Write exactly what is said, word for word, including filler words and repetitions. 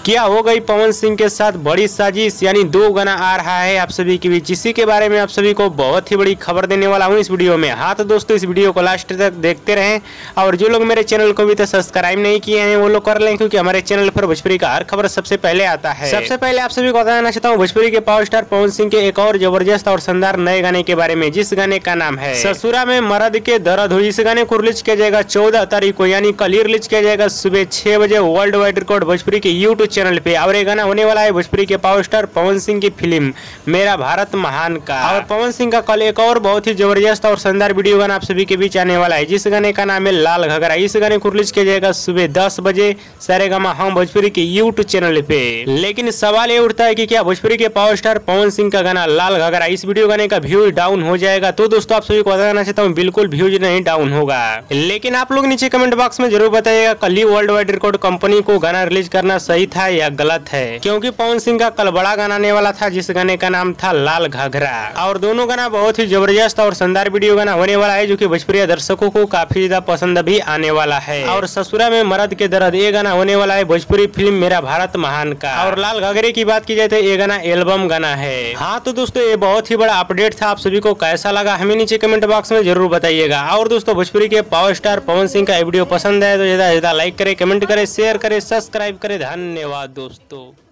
क्या हो गई पवन सिंह के साथ बड़ी साजिश, यानी दो गाना आ रहा है आप सभी के बीच। इसी के बारे में आप सभी को बहुत ही बड़ी खबर देने वाला हूं इस वीडियो में। हाँ तो दोस्तों इस वीडियो को लास्ट तक देखते रहें और जो लोग मेरे चैनल को भी तो सब्सक्राइब नहीं किए हैं वो लोग कर लें, क्योंकि हमारे चैनल पर भोजपुरी का हर खबर सबसे पहले आता है। सबसे पहले आप सभी को बताना चाहता हूँ भोजपुरी के पावर स्टार पवन सिंह के एक और जबरदस्त और शानदार नए गाने के बारे में, जिस गाने का नाम है ससुरा में मर्द के दर्द हुई। इस गाने को रिलीज किया जाएगा चौदह तारीख को, यानी कल ही रिलीज किया जाएगा सुबह छह बजे वर्ल्ड वाइड रिकॉर्ड भोजपुरी के यूट्यूब चैनल पे। और ये गाना होने वाला है भोजपुरी के पावर स्टार पवन सिंह की फिल्म मेरा भारत महान का। और पवन सिंह का कल एक और बहुत ही जबरदस्त और शानदार वीडियो गाना आप सभी के बीच आने वाला है, जिस गाने का नाम है लाल घगरा। इस गाने को रिलीज किया जाएगा सुबह दस बजे सारेगामा हम भोजपुरी के यूट्यूब चैनल पे। लेकिन सवाल ये उठता है कि क्या भोजपुरी के पावर स्टार पवन सिंह का गाना लाल घगरा इस वीडियो गाने का व्यूज डाउन हो जाएगा? तो दोस्तों आप सभी को बताना चाहता हूँ बिल्कुल व्यूज नहीं डाउन होगा। लेकिन आप लोग नीचे कमेंट बॉक्स में जरूर बताइएगा कल ही वर्ल्ड वाइड रिकॉर्ड कंपनी को गाना रिलीज करना सही था या गलत है, क्योंकि पवन सिंह का कल बड़ा गाना आने वाला था जिस गाने का नाम था लाल घाघरा। और दोनों गाना बहुत ही जबरदस्त और शानदार वीडियो गाना होने वाला है, जो कि भोजपुरी दर्शकों को काफी ज्यादा पसंद भी आने वाला है। और ससुरा में मर्द के दर्द ये गाना होने वाला है भोजपुरी फिल्म मेरा भारत महान का। और लाल घाघरे की बात की जाए तो ये गाना एल्बम गाना है। हाँ तो दोस्तों ये बहुत ही बड़ा अपडेट था, आप सभी को कैसा लगा हमें नीचे कमेंट बॉक्स में जरूर बताइएगा। और दोस्तों भोजपुरी के पावर स्टार पवन सिंह का वीडियो पसंद है तो ज्यादा ज्यादा लाइक करे, कमेंट करे, शेयर करे, सब्सक्राइब करे। धन्यवाद दोस्तों।